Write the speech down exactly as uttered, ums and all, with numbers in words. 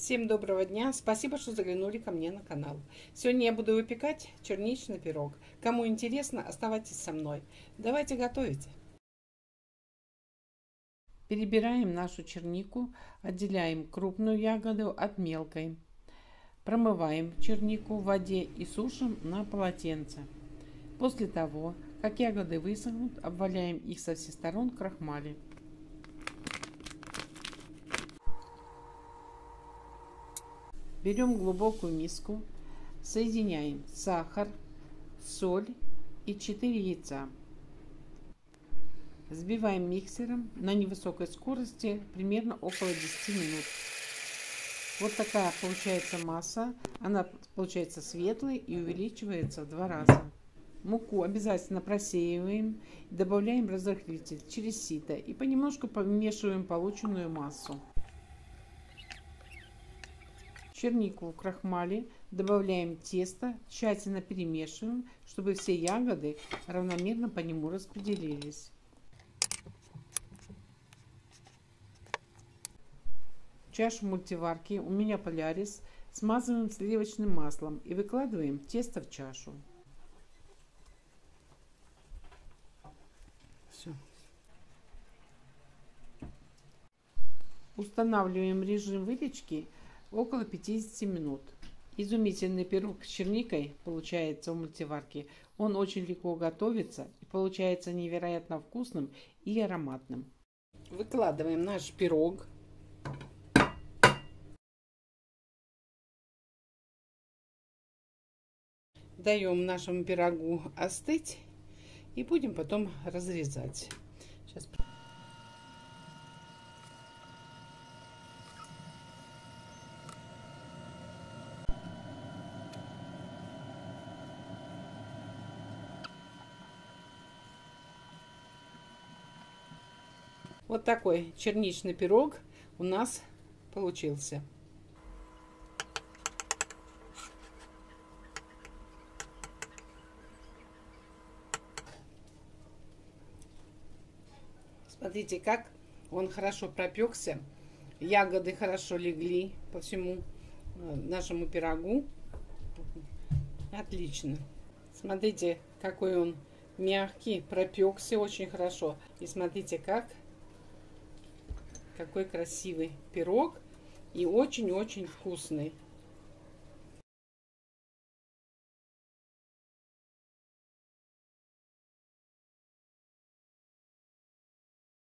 Всем доброго дня! Спасибо, что заглянули ко мне на канал. Сегодня я буду выпекать черничный пирог. Кому интересно, оставайтесь со мной. Давайте готовить. Перебираем нашу чернику, отделяем крупную ягоду от мелкой. Промываем чернику в воде и сушим на полотенце. После того, как ягоды высохнут, обваляем их со всех сторон в крахмале. Берем глубокую миску, соединяем сахар, соль и четыре яйца. Взбиваем миксером на невысокой скорости примерно около десяти минут. Вот такая получается масса. Она получается светлой и увеличивается в два раза. Муку обязательно просеиваем, добавляем разрыхлитель через сито и понемножку помешиваем полученную массу. Чернику в крахмале добавляем тесто, тщательно перемешиваем, чтобы все ягоды равномерно по нему распределились. Чашу мультиварки, у меня Полярис, смазываем сливочным маслом и выкладываем тесто в чашу. Все. Устанавливаем режим выпечки около пятидесяти минут. Изумительный пирог с черникой получается в мультиварке. Он очень легко готовится и получается невероятно вкусным и ароматным. Выкладываем наш пирог. Даем нашему пирогу остыть и будем потом разрезать. Сейчас. Вот такой черничный пирог у нас получился. Смотрите, как он хорошо пропекся. Ягоды хорошо легли по всему нашему пирогу. Отлично. Смотрите, какой он мягкий, пропекся очень хорошо. И смотрите, как какой красивый пирог и очень-очень вкусный.